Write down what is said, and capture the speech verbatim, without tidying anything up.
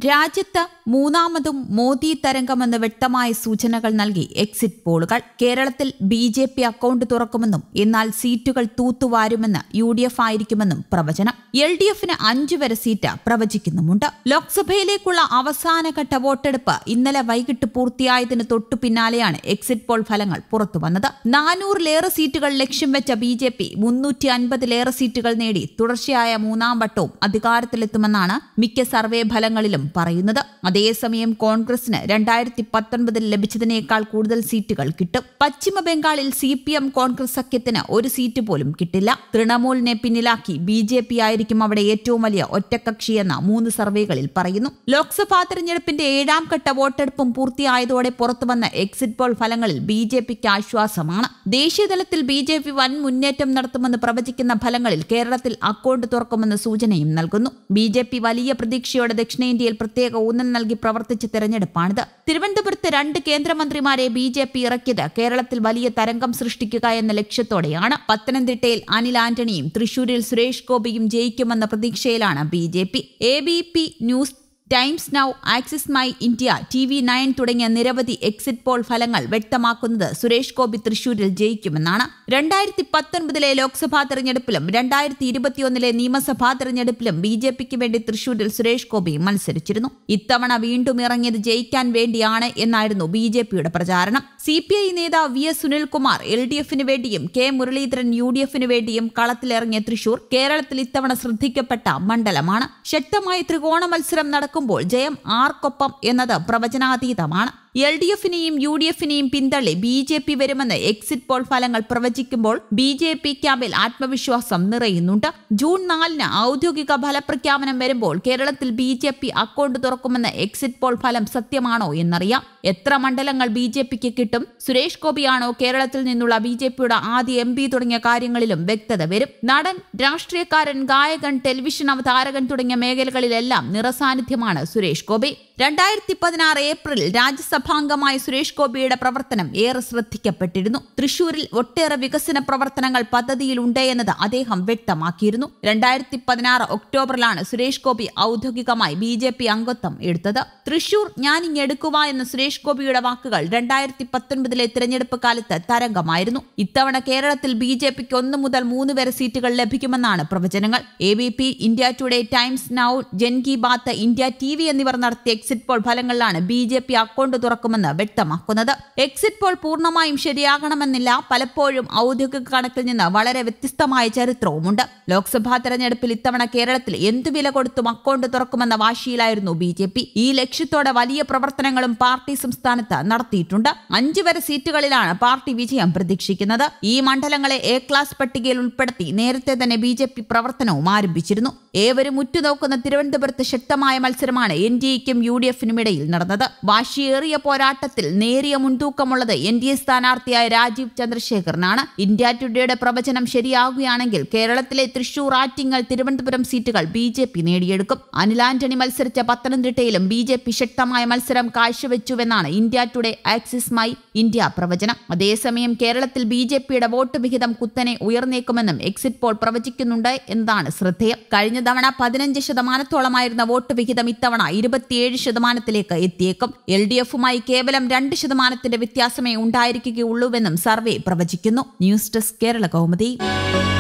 രാജ്യത്ത് മൂന്നാമതും മോദി തരംഗമെന്ന് വ്യക്തമായ സൂചനകൾ നൽകി എക്സിറ്റ് പോളുകൾ. കേരളത്തിൽ ബി ജെ പി അക്കൗണ്ട് തുറക്കുമെന്നും എന്നാൽ സീറ്റുകൾ തൂത്തുവാരുമെന്ന് യു ഡി എഫ് ആയിരിക്കുമെന്നും പ്രവചനം. എൽ ഡി എഫിന് അഞ്ചു വരെ സീറ്റ് പ്രവചിക്കുന്നുമുണ്ട്. ലോക്സഭയിലേക്കുള്ള അവസാനഘട്ട വോട്ടെടുപ്പ് ഇന്നലെ വൈകിട്ട് പൂർത്തിയായതിന് തൊട്ടു പിന്നാലെയാണ് എക്സിറ്റ് പോൾ ഫലങ്ങൾ പുറത്തുവന്നത്. നാനൂറിലേറെ സീറ്റുകൾ ലക്ഷ്യം വെച്ച ബി ജെ പി മുന്നൂറ്റി അൻപതിലേറെ സീറ്റുകൾ നേടി തുടർച്ചയായ മൂന്നാം വട്ടവും അധികാരത്തിലെത്തുമെന്നാണ് മിക്ക സർവേ ഫലങ്ങളിലും പറയുന്നത്. അതേസമയം കോൺഗ്രസിന് രണ്ടായിരത്തി പത്തൊൻപതിൽ ലഭിച്ചതിനേക്കാൾ കൂടുതൽ സീറ്റുകൾ കിട്ടും. പശ്ചിമ ബംഗാളിൽ സി പി എം കോൺഗ്രസ് സഖ്യത്തിന് ഒരു സീറ്റ് പോലും കിട്ടില്ല. തൃണമൂലിനെ പിന്നിലാക്കി ബി ജെ പി ആയിരിക്കും അവിടെ ഏറ്റവും വലിയ ഒറ്റക്കക്ഷിയെന്ന മൂന്ന് സർവേകളിൽ പറയുന്നു. ലോക്സഭാ തെരഞ്ഞെടുപ്പിന്റെ ഏഴാം ഘട്ട വോട്ടെടുപ്പും പൂർത്തിയായതോടെ പുറത്തുവന്ന എക്സിറ്റ് പോൾ ഫലങ്ങളിൽ ബി ജെ പിക്ക് ആശ്വാസമാണ്. ദേശീയതലത്തിൽ ബി ജെ പി വൻ മുന്നേറ്റം നടത്തുമെന്ന് പ്രവചിക്കുന്ന ഫലങ്ങളിൽ കേരളത്തിൽ അക്കൗണ്ട് തുറക്കുമെന്ന് സൂചനയും നൽകുന്നു. ബി ജെ പി വലിയ പ്രതീക്ഷയോടെ ദക്ഷിണേന്ത്യയിൽ പ്രത്യേക ഊന്നൽ നൽകി പ്രവർത്തിച്ച തെരഞ്ഞെടുപ്പാണിത്. തിരുവനന്തപുരത്ത് രണ്ട് കേന്ദ്രമന്ത്രിമാരെ ബി ജെ പി ഇറക്കിയത് കേരളത്തിൽ വലിയ തരംഗം സൃഷ്ടിക്കുക എന്ന ലക്ഷ്യത്തോടെയാണ്. പത്തനംതിട്ടയിൽ അനിൽ ആന്റണിയും തൃശൂരിൽ സുരേഷ് ഗോപിയും ജയിക്കുമെന്ന പ്രതീക്ഷയിലാണ് B J P. A B P news, Times Now, Axis My India, T V nine തുടങ്ങിയ നിരവധി എക്സിറ്റ് പോൾ ഫലങ്ങൾ വ്യക്തമാക്കുന്നത് സുരേഷ് ഗോപി തൃശൂരിൽ ജയിക്കുമെന്നാണ്. രണ്ടായിരത്തി പത്തൊൻപതിലെ ലോക്സഭാ തെരഞ്ഞെടുപ്പിലും രണ്ടായിരത്തി ഇരുപത്തിയൊന്നിലെ നിയമസഭാ തെരഞ്ഞെടുപ്പിലും ബി ജെ പിക്ക് വേണ്ടി തൃശൂരിൽ സുരേഷ് ഗോപി മത്സരിച്ചിരുന്നു. ഇത്തവണ വീണ്ടും ഇറങ്ങിയത് ജയിക്കാൻ വേണ്ടിയാണ് എന്നായിരുന്നു ബി ജെ പിയുടെ പ്രചാരണം. സി പി ഐ നേതാവ് V S Sunilkumar L D എഫിന് വേണ്ടിയും കെ മുരളീധരൻ യു ഡി എഫിന് വേണ്ടിയും കളത്തിലിറങ്ങിയ തൃശൂർ കേരളത്തിൽ ഇത്തവണ ശ്രദ്ധിക്കപ്പെട്ട മണ്ഡലമാണ്. ശക്തമായ ത്രികോണ മത്സരം നടക്കും ുമ്പോൾ ജയം ആർക്കൊപ്പം എന്നത് പ്രവചനാതീതമാണ്. എൽ ഡി എഫിനെയും യു ഡി എഫിനെയും പിന്തള്ളി ബി ജെ പി വരുമെന്ന് എക്സിറ്റ് പോൾ ഫലങ്ങൾ പ്രവചിക്കുമ്പോൾ ബി ജെ പി ക്യാമ്പിൽ ആത്മവിശ്വാസം നിറയുന്നുണ്ട്. ജൂൺ നാലിന് ഔദ്യോഗിക ഫലപ്രഖ്യാപനം വരുമ്പോൾ കേരളത്തിൽ ബി ജെ പി അക്കൗണ്ട് തുറക്കുമെന്ന് എക്സിറ്റ് പോൾ ഫലം സത്യമാണോ എന്നറിയാം. എത്ര മണ്ഡലങ്ങൾ ബി ജെ പിക്ക് കിട്ടും, സുരേഷ് ഗോപിയാണോ കേരളത്തിൽ നിന്നുള്ള ബി ജെ പിയുടെ ആദ്യ എം പി തുടങ്ങിയ കാര്യങ്ങളിലും വ്യക്തത വരും. നടൻ, രാഷ്ട്രീയക്കാരൻ, ഗായകൻ, ടെലിവിഷൻ അവതാരകൻ തുടങ്ങിയ മേഖലകളിലെല്ലാം നിറസാന്നിധ്യമാണ് സുരേഷ് ഗോപി. രണ്ടായിരത്തി പതിനാറ് ഏപ്രിലിൽ രാജ്യസഭാംഗമായ സുരേഷ് ഗോപിയുടെ പ്രവർത്തനം ഏറെ ശ്രദ്ധിക്കപ്പെട്ടിരുന്നു. തൃശൂരിൽ ഒട്ടേറെ വികസന പ്രവർത്തനങ്ങൾ പദ്ധതിയിലുണ്ട് എന്നത് അദ്ദേഹം വ്യക്തമാക്കിയിരുന്നു. രണ്ടായിരത്തി പതിനാറ് ഒക്ടോബറിലാണ് സുരേഷ് ഗോപി ഔദ്യോഗികമായി ബി ജെ പി അംഗത്വം എടുത്തത്. തൃശൂർ ഞാനിങ്ങെടുക്കുക എന്ന സുരേഷ് ഗോപിയുടെ വാക്കുകൾ രണ്ടായിരത്തി പത്തൊൻപതിലെ തിരഞ്ഞെടുപ്പ് കാലത്ത് തരംഗമായിരുന്നു. ഇത്തവണ കേരളത്തിൽ ബി ജെ പിക്ക് ഒന്ന് മുതൽ മൂന്ന് വരെ സീറ്റുകൾ ലഭിക്കുമെന്നാണ് പ്രവചനങ്ങൾ. A B P, India Today, Times Now, Jan Ki Baat, India T V എന്നിവർ നടത്തിയ എക്സിറ്റ് പോൾ ഫലങ്ങളിലാണ് ബി ജെ പി അക്കൗണ്ട് തുറക്കുമെന്ന് വ്യക്തമാക്കുന്നത്. എക്സിറ്റ് പോൾ പൂർണ്ണമായും ശരിയാകണമെന്നില്ല. പലപ്പോഴും ഔദ്യോഗിക കണക്കിൽ നിന്ന് വളരെ വ്യത്യസ്തമായ ചരിത്രവുമുണ്ട്. ലോക്സഭാ തെരഞ്ഞെടുപ്പിൽ ഇത്തവണ കേരളത്തിൽ എന്തു വില കൊടുത്തും അക്കൗണ്ട് തുറക്കുമെന്ന വാശിയിലായിരുന്നു ബി ജെ പി. ഈ ലക്ഷ്യത്തോടെ വലിയ പ്രവർത്തനങ്ങളും പാർട്ടി സംസ്ഥാനത്ത് നടത്തിയിട്ടുണ്ട്. അഞ്ചു വരെ സീറ്റുകളിലാണ് പാർട്ടി വിജയം പ്രതീക്ഷിക്കുന്നത്. ഈ മണ്ഡലങ്ങളെ എ ക്ലാസ് പട്ടികയിൽ ഉൾപ്പെടുത്തി നേരത്തെ തന്നെ ബി ജെ പി പ്രവർത്തനവും ആരംഭിച്ചിരുന്നു. ഏവരും ഉറ്റുനോക്കുന്ന തിരുവനന്തപുരത്ത് ശക്തമായ മത്സരമാണ് എൻ ഡി എക്കും യു ഡി എഫിനും ഇടയിൽ നടന്നത്. വാശിയേറിയ പോരാട്ടത്തിൽ നേരിയ മുൻതൂക്കമുള്ളത് എൻ ഡി എ സ്ഥാനാർത്ഥിയായ രാജീവ് ചന്ദ്രശേഖറിനാണ്. ഇന്ത്യ ടുഡേയുടെ പ്രവചനം ശരിയാകുകയാണെങ്കിൽ കേരളത്തിലെ തൃശൂർ, ആറ്റിങ്ങൽ, തിരുവനന്തപുരം സീറ്റുകൾ ബി ജെ പി നേടിയെടുക്കും. അനിൽ ആന്റണി മത്സരിച്ച പത്തനംതിട്ടയിലും ബി ജെ പി ശക്തമായ മത്സരം കാഴ്ചവെച്ചുവെന്നാണ് India Today, Axis My India പ്രവചനം. അതേസമയം കേരളത്തിൽ ബി ജെ പിയുടെ വോട്ട് വിഹിതം കുത്തനെ ഉയർന്നേക്കുമെന്നും എക്സിറ്റ് പോൾ പ്രവചിക്കുന്നുണ്ട് എന്നതാണ് ശ്രദ്ധേയം. കഴിഞ്ഞ തവണ പതിനഞ്ച് ശതമാനത്തോളമായിരുന്ന വോട്ട് വിഹിതം ഇത്തവണ ഇരുപത്തിയേഴ് ശതമാനത്തിലേക്ക് എത്തിയേക്കും. എൽ ഡി എഫുമായി കേവലം രണ്ട് ശതമാനത്തിന്റെ വ്യത്യാസമേ ഉണ്ടായിരിക്കുകയുള്ളൂവെന്നും സർവേ പ്രവചിക്കുന്നു. News desk, Kerala Kaumudi.